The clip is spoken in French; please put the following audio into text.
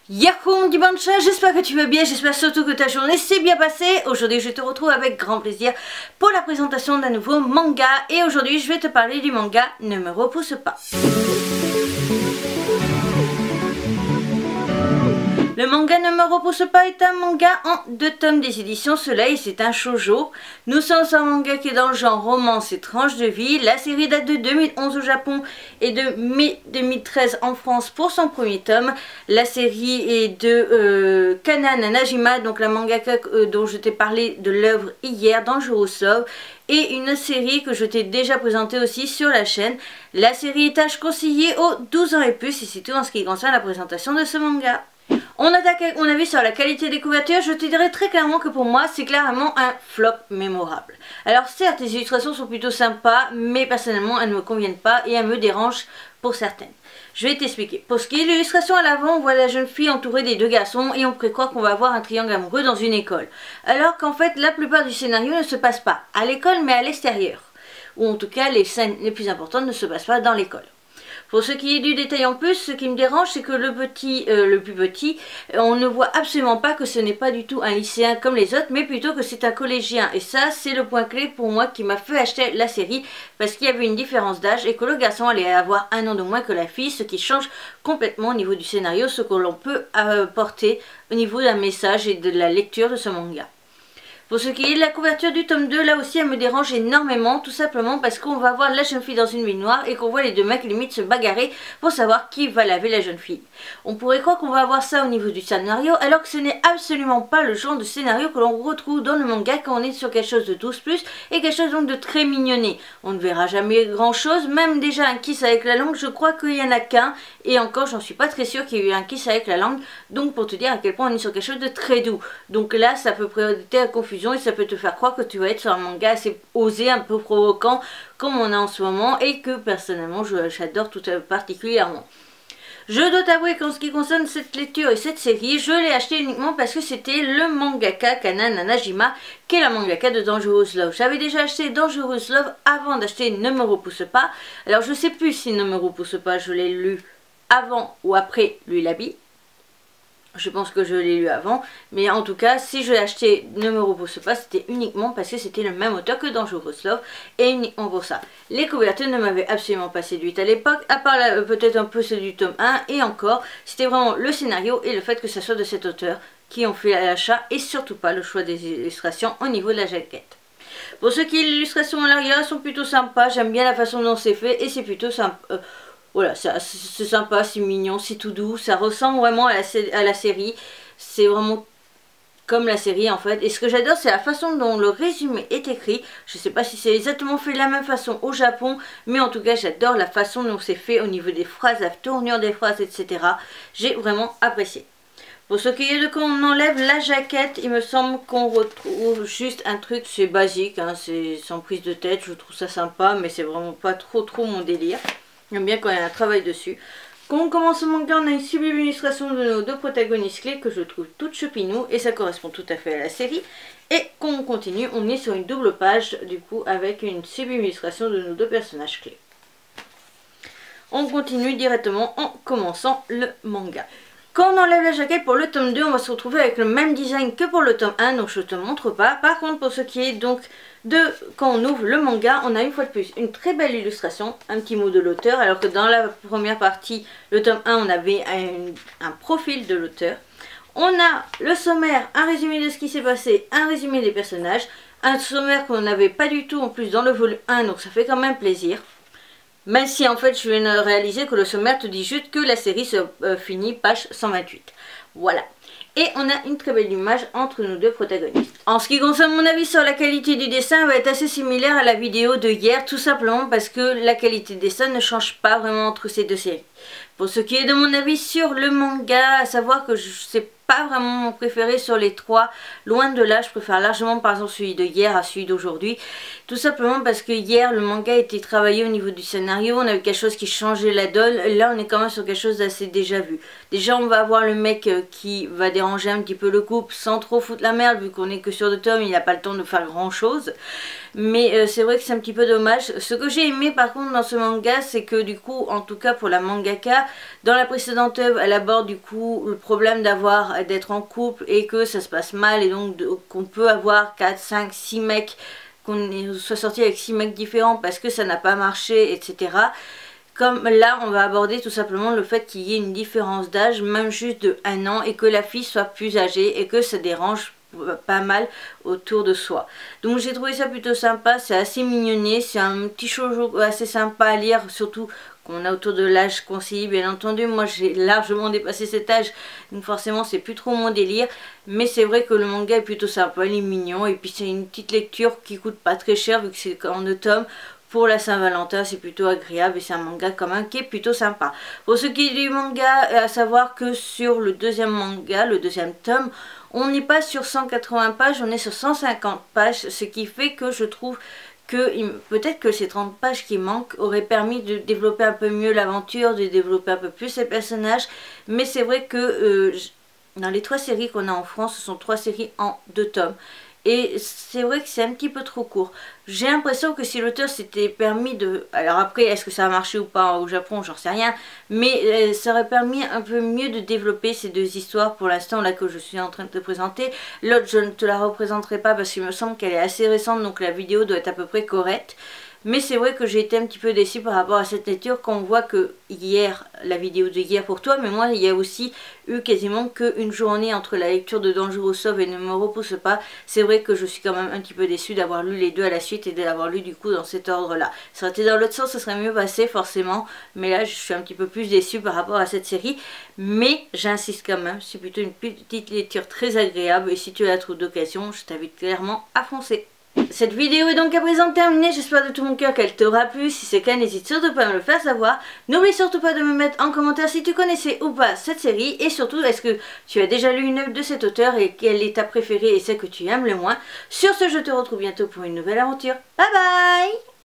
Yahoo du Bancha, j'espère que tu vas bien, j'espère surtout que ta journée s'est bien passée. Aujourd'hui je te retrouve avec grand plaisir pour la présentation d'un nouveau manga. Et aujourd'hui je vais te parler du manga Ne me repousse pas. Le manga Ne me repousse pas est un manga en 2 tomes des éditions Soleil, c'est un shoujo. Nous sommes un manga qui est dans le genre romance et tranche de vie. La série date de 2011 au Japon et de mai 2013 en France pour son premier tome. La série est de Kana Nanajima, donc la mangaka dont je t'ai parlé de l'œuvre hier dans Dangerous Love. Et une série que je t'ai déjà présentée aussi sur la chaîne. La série est âge conseillé aux 12 ans et plus, et c'est tout en ce qui concerne la présentation de ce manga. On attaque avec mon avis sur la qualité des couvertures. Je te dirais très clairement que pour moi c'est clairement un flop mémorable. Alors certes les illustrations sont plutôt sympas, mais personnellement elles ne me conviennent pas et elles me dérangent pour certaines. Je vais t'expliquer. Pour ce qui est de l'illustration, à l'avant on voit la jeune fille entourée des 2 garçons et on pourrait croire qu'on va avoir un triangle amoureux dans une école. Alors qu'en fait la plupart du scénario ne se passe pas à l'école mais à l'extérieur. Ou en tout cas les scènes les plus importantes ne se passent pas dans l'école. Pour ce qui est du détail en plus, ce qui me dérange, c'est que le plus petit, on ne voit absolument pas que ce n'est pas du tout un lycéen comme les autres, mais plutôt que c'est un collégien. Et ça, c'est le point clé pour moi qui m'a fait acheter la série, parce qu'il y avait une différence d'âge et que le garçon allait avoir 1 an de moins que la fille, ce qui change complètement au niveau du scénario, ce que l'on peut apporter au niveau d'un message et de la lecture de ce manga. Pour ce qui est de la couverture du tome 2, là aussi elle me dérange énormément, tout simplement parce qu'on va voir la jeune fille dans une baignoire et qu'on voit les 2 mecs limite se bagarrer pour savoir qui va laver la jeune fille. On pourrait croire qu'on va avoir ça au niveau du scénario, alors que ce n'est absolument pas le genre de scénario que l'on retrouve dans le manga quand on est sur quelque chose de 12+, et quelque chose donc de très mignonné. On ne verra jamais grand chose, même déjà un kiss avec la langue, je crois qu'il n'y en a qu'un, et encore j'en suis pas très sûre qu'il y ait eu un kiss avec la langue, donc pour te dire à quel point on est sur quelque chose de très doux. Donc là ça peut prêter à confusion et ça peut te faire croire que tu vas être sur un manga assez osé, un peu provoquant comme on a en ce moment et que personnellement j'adore tout particulièrement. Je dois t'avouer qu'en ce qui concerne cette lecture et cette série, je l'ai acheté uniquement parce que c'était le mangaka Kana Nanajima qui est la mangaka de Dangerous Love. J'avais déjà acheté Dangerous Love avant d'acheter Ne me repousse pas. Alors je sais plus si Ne me repousse pas je l'ai lu avant ou après Lui l'habit. Je pense que je l'ai lu avant, mais en tout cas, si je l'ai acheté Ne me repousse pas, c'était uniquement parce que c'était le même auteur que Dangerous Love, et uniquement pour ça. Les couvertures ne m'avaient absolument pas séduite à l'époque, à part peut-être un peu celle du tome 1, et encore, c'était vraiment le scénario et le fait que ce soit de cet auteur qui ont fait l'achat, et surtout pas le choix des illustrations au niveau de la jaquette. Pour ce qui est de l'illustration à l'arrière, elles sont plutôt sympas, j'aime bien la façon dont c'est fait, et c'est plutôt sympa. Voilà, c'est sympa, c'est mignon, c'est tout doux, ça ressemble vraiment à la série, c'est vraiment comme la série en fait. Et ce que j'adore c'est la façon dont le résumé est écrit, je sais pas si c'est exactement fait de la même façon au Japon, mais en tout cas j'adore la façon dont c'est fait au niveau des phrases, la tournure des phrases, etc. J'ai vraiment apprécié. Pour ce qui est de quand on enlève la jaquette, il me semble qu'on retrouve juste un truc, c'est basique, hein, c'est sans prise de tête, je trouve ça sympa, mais c'est vraiment pas trop mon délire. J'aime bien quand il y a un travail dessus. Quand on commence le manga, on a une sublime illustration de nos 2 protagonistes clés que je trouve toutes choupinous et ça correspond tout à fait à la série. Et quand on continue, on est sur une double page du coup avec une sublime illustration de nos 2 personnages clés. On continue directement en commençant le manga. Quand on enlève la jaquette pour le tome 2, on va se retrouver avec le même design que pour le tome 1, donc je ne te montre pas. Par contre, pour ce qui est donc de quand on ouvre le manga, on a une fois de plus une très belle illustration, un petit mot de l'auteur, alors que dans la première partie, le tome 1, on avait un profil de l'auteur. On a le sommaire, un résumé de ce qui s'est passé, un résumé des personnages, un sommaire qu'on n'avait pas du tout en plus dans le volume 1, donc ça fait quand même plaisir. Même si en fait je viens de réaliser que le sommaire te dit juste que la série se finit page 128. Voilà. Et on a une très belle image entre nos 2 protagonistes. En ce qui concerne mon avis sur la qualité du dessin, elle va être assez similaire à la vidéo de hier, tout simplement parce que la qualité de dessin ne change pas vraiment entre ces 2 séries. Pour ce qui est de mon avis sur le manga, à savoir que c'est pas vraiment mon préféré sur les 3, loin de là, je préfère largement par exemple celui de hier à celui d'aujourd'hui, tout simplement parce que hier le manga était travaillé au niveau du scénario, on a eu quelque chose qui changeait la donne, là on est quand même sur quelque chose d'assez déjà vu. Déjà on va avoir le mec qui va déranger un petit peu le couple sans trop foutre la merde, vu qu'on est que sur 2 tomes, il n'a pas le temps de faire grand chose. Mais c'est vrai que c'est un petit peu dommage. Ce que j'ai aimé par contre dans ce manga, c'est que du coup, en tout cas pour la mangaka, dans la précédente œuvre, elle aborde du coup le problème d'être en couple et que ça se passe mal, et donc qu'on peut avoir 4, 5, 6 mecs, qu'on soit sorti avec 6 mecs différents parce que ça n'a pas marché, etc. Comme là, on va aborder tout simplement le fait qu'il y ait une différence d'âge, même juste de 1 an, et que la fille soit plus âgée et que ça dérange pas mal autour de soi. Donc j'ai trouvé ça plutôt sympa, c'est assez mignonné, c'est un petit shoujo assez sympa à lire, surtout qu'on a autour de l'âge conseillé, bien entendu. Moi j'ai largement dépassé cet âge, donc forcément c'est plus trop mon délire, mais c'est vrai que le manga est plutôt sympa, il est mignon, et puis c'est une petite lecture qui coûte pas très cher vu que c'est en 2 tomes. Pour la Saint-Valentin, c'est plutôt agréable et c'est un manga quand même qui est plutôt sympa. Pour ce qui est du manga, à savoir que sur le deuxième manga, le deuxième tome, on n'est pas sur 180 pages, on est sur 150 pages, ce qui fait que je trouve que peut-être que ces 30 pages qui manquent auraient permis de développer un peu mieux l'aventure, de développer un peu plus les personnages, mais c'est vrai que dans les 3 séries qu'on a en France, ce sont 3 séries en 2 tomes. Et c'est vrai que c'est un petit peu trop court. J'ai l'impression que si l'auteur s'était permis de... Alors après, est-ce que ça a marché ou pas au Japon, j'en sais rien. Mais ça aurait permis un peu mieux de développer ces 2 histoires pour l'instant là que je suis en train de te présenter. L'autre, je ne te la représenterai pas parce qu'il me semble qu'elle est assez récente, donc la vidéo doit être à peu près correcte. Mais c'est vrai que j'ai été un petit peu déçue par rapport à cette lecture, quand on voit que hier, la vidéo de hier pour toi, mais moi il y a aussi eu quasiment qu'une journée entre la lecture de Danjuro Sauve et Ne me repousse pas. C'est vrai que je suis quand même un petit peu déçue d'avoir lu les 2 à la suite et de l'avoir lu du coup dans cet ordre là. Ça aurait été dans l'autre sens, ça serait mieux passé forcément, mais là je suis un petit peu plus déçue par rapport à cette série. Mais j'insiste quand même, c'est plutôt une petite lecture très agréable, et si tu la trouves d'occasion, je t'invite clairement à foncer. Cette vidéo est donc à présent terminée, j'espère de tout mon cœur qu'elle t'aura plu. Si c'est le cas, n'hésite surtout pas à me le faire savoir. N'oublie surtout pas de me mettre en commentaire si tu connaissais ou pas cette série, et surtout est-ce que tu as déjà lu une œuvre de cet auteur et quelle est ta préférée et celle que tu aimes le moins. Sur ce, je te retrouve bientôt pour une nouvelle aventure. Bye bye!